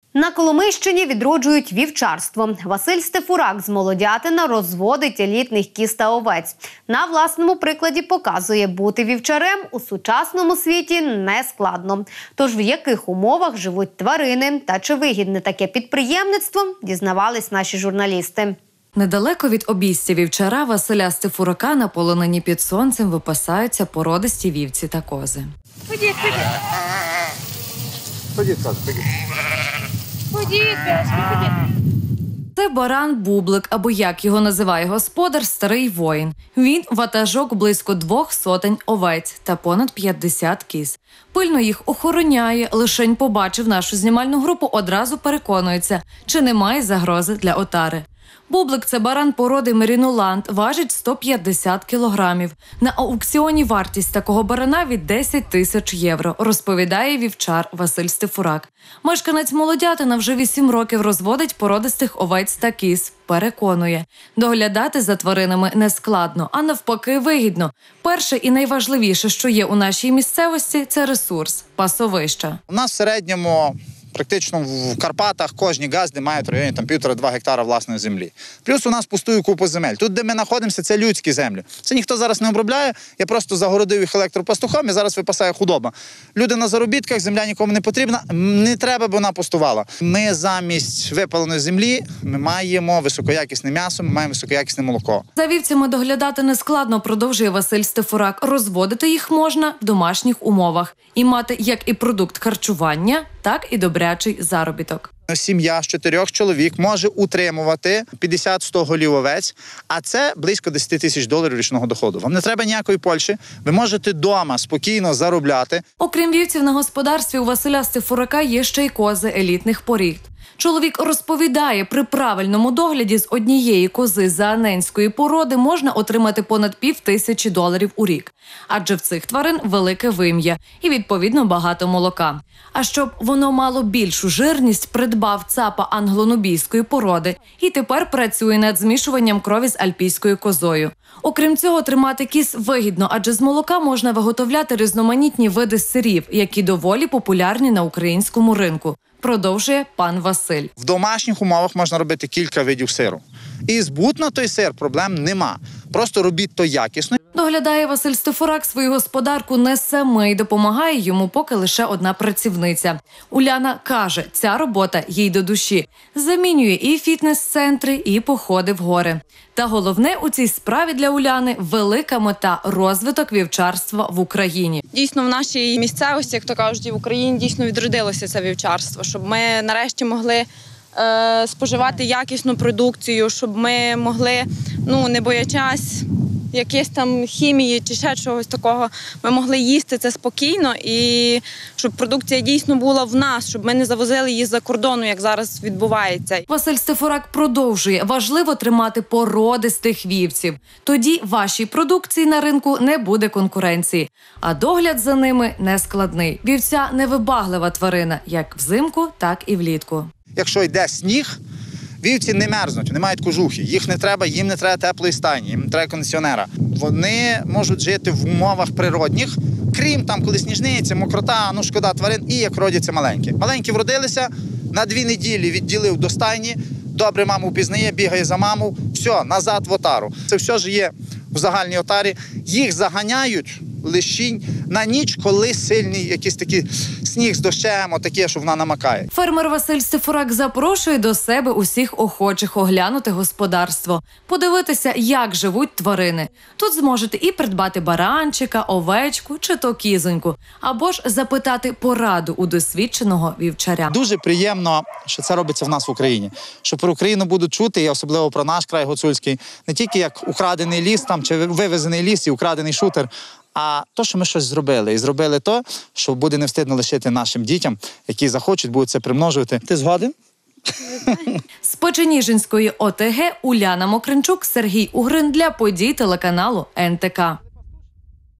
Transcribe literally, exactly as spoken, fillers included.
На Коломийщині відроджують вівчарство. Василь Стефурак з Молодятина розводить елітних кіз та овець. На власному прикладі показує, бути вівчарем у сучасному світі не складно. Тож в яких умовах живуть тварини та чи вигідне таке підприємництво, дізнавались наші журналісти. Недалеко від обійстя вівчара Василя Стефурака на полонині під сонцем випасаються породисті вівці та кози. Ходіть, ходіть. Ходіть, ходіть. Ходіть, ходіть. Це баран Бублик, або як його називає господар, старий воїн. Він ватажок близько двох сотень овець та понад п'ятдесят кіз. Пильно їх охороняє, лишень побачив нашу знімальну групу, одразу переконується, чи немає загрози для отари. Бублик – це баран породи Мерінуланд, важить сто п'ятдесят кілограмів. На аукціоні вартість такого барана від десять тисяч євро, розповідає вівчар Василь Стефурак. Мешканець Молодятина вже вісім років розводить породистих овець та кіз. Переконує, доглядати за тваринами не складно, а навпаки вигідно. Перше і найважливіше, що є у нашій місцевості – це ресурс – пасовища. У нас в середньому практично в Карпатах кожні газди мають в районі півтора-два гектара власної землі. Плюс у нас пустує купу земель. Тут, де ми знаходимося, це людські землі. Це ніхто зараз не обробляє. Я просто загородив їх електропастухом і зараз випасає худоба. Люди на заробітках, земля нікому не потрібна. Не треба, бо вона пустувала. Ми замість випаленої землі ми маємо високоякісне м'ясо, ми маємо високоякісне молоко. За вівцями доглядати не складно, продовжує Василь Стефурак. Розводити їх можна в домашніх умовах і мати як і продукт харчування, так і добрячий заробіток. Сім'я з чотирьох чоловік може утримувати п'ятдесят-сто голів овець, а це близько десять тисяч доларів річного доходу. Вам не треба ніякої Польщі, ви можете вдома спокійно заробляти. Окрім вівців на господарстві, у Василя Стефурака є ще й кози елітних порід. Чоловік розповідає, при правильному догляді з однієї кози зааненської породи можна отримати понад пів тисячі доларів у рік. Адже в цих тварин велике вим'я і, відповідно, багато молока. А щоб воно мало більшу жирність, придбав цапа англонубійської породи і тепер працює над змішуванням крові з альпійською козою. Окрім цього, тримати кіз вигідно, адже з молока можна виготовляти різноманітні види сирів, які доволі популярні на українському ринку. Продовжує пан Василь. В домашніх умовах можна робити кілька видів сиру. І збут на той сир проблем нема. Просто робіть то якісно. Доглядає Василь Стефурак свою господарку не самий, допомагає йому поки лише одна працівниця. Уляна каже, ця робота їй до душі. Замінює і фітнес-центри, і походи в гори. Та головне у цій справі для Уляни – велика мета – розвиток вівчарства в Україні. Дійсно, в нашій місцевості, як то кажуть, в Україні дійсно відродилося це вівчарство, щоб ми нарешті могли е, споживати якісну продукцію, щоб ми могли, ну, не боячись якісь там хімії чи ще чогось такого, ми могли їсти це спокійно і щоб продукція дійсно була в нас, щоб ми не завозили її за кордону, як зараз відбувається. Василь Стефурак продовжує. Важливо тримати породистих вівців. Тоді вашій продукції на ринку не буде конкуренції. А догляд за ними не складний. Вівця – невибаглива тварина, як взимку, так і влітку. Якщо йде сніг, вівці не мерзнуть, не мають кожухи, їх не треба, їм не треба теплої стайні, їм не треба кондиціонера. Вони можуть жити в умовах природних, крім там, коли сніжниця, мокрота, ну шкода тварин, і як родяться маленькі. Маленькі вродилися, на дві неділі відділив до стайні, добре маму впізнає, бігає за маму, все, назад в отару. Це все ж є в загальній отарі. Їх заганяють лишінь на ніч, коли сильний якийсь такий сніг з дощем, отаке, що вона намакає. Фермер Василь Стефурак запрошує до себе усіх охочих оглянути господарство, подивитися, як живуть тварини. Тут зможете і придбати баранчика, овечку чи то кізоньку, або ж запитати пораду у досвідченого вівчаря. Дуже приємно, що це робиться в нас в Україні. Що про Україну будуть чути, і особливо про наш край гуцульський, не тільки як украдений ліс там, чи вивезений ліс і украдений шутер, а то, що ми щось зробили. І зробили то, що буде не встидно лишити нашим дітям, які захочуть, будуть це примножувати. Ти згоден? З Печеніжинської ОТГ Уляна Мокринчук, Сергій Угрин для подій телеканалу ен те ка.